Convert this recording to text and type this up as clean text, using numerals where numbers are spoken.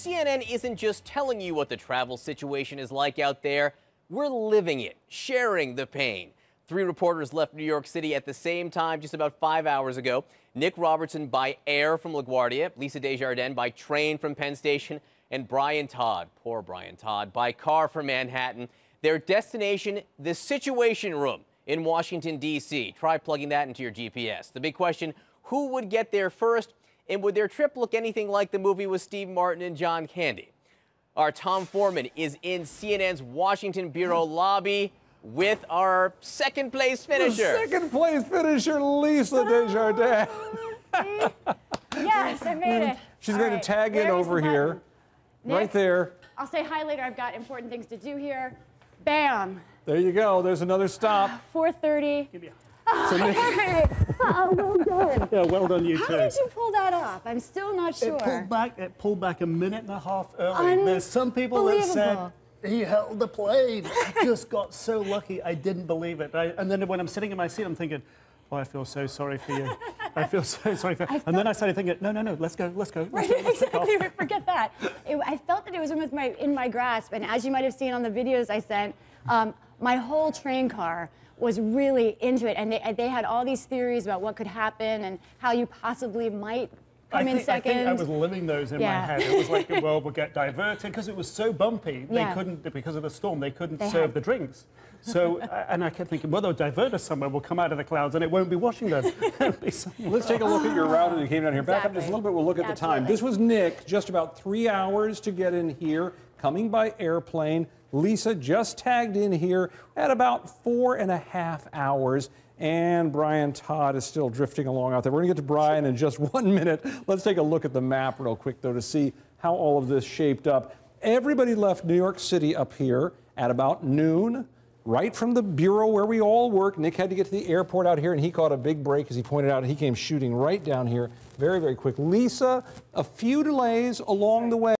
CNN isn't just telling you what the travel situation is like out there. We're living it, sharing the pain. 3 reporters left New York City at the same time just about 5 hours ago. Nic Robertson by air from LaGuardia, Lisa Desjardins by train from Penn Station, and Brian Todd, poor Brian Todd, by car from Manhattan. Their destination, the Situation Room in Washington, D.C. Try plugging that into your GPS. The big question, who would get there first? And would their trip look anything like the movie with Steve Martin and John Candy? Our Tom Foreman is in CNN's Washington Bureau lobby with our second-place finisher. The second-place finisher, Lisa Desjardins. Yes, I made it. She's going to tag in over here. Nic, right there. I'll say hi later. I've got important things to do here. Bam. There you go. There's another stop. 4:30. So Nic, Oh, well done. Yeah, well done, you How too. did you pull that off? I'm still not sure. It pulled back a minute and a half early. There's some people that said he held the plane. I just got so lucky. I didn't believe it. And then when I'm sitting in my seat, I'm thinking, oh, I feel so sorry for you. I feel so sorry for you. And then I started thinking, no, let's go. Right, exactly. Forget that. I felt that it was in my grasp. And as you might have seen on the videos I sent, my whole train car was really into it. And they had all these theories about what could happen and how you possibly might come in second. I think I was living those in my head. It was like, well, we'll get diverted because it was so bumpy. They couldn't, because of the storm, they couldn't serve the drinks. So, and I kept thinking, well, they'll divert us somewhere. We'll come out of the clouds and it won't be Washington. Let's take a look at your route as you came down here. Back up just a little bit. We'll look at the time. This was Nic, just about 3 hours to get in here, coming by airplane. Lisa just tagged in here at about 4.5 hours. And Brian Todd is still drifting along out there. We're going to get to Brian in just 1 minute. Let's take a look at the map real quick, though, to see how all of this shaped up. Everybody left New York City up here at about noon, right from the bureau where we all work. Nic had to get to the airport out here, and he caught a big break, as he pointed out. He came shooting right down here very, very quick. Lisa, a few delays along the way.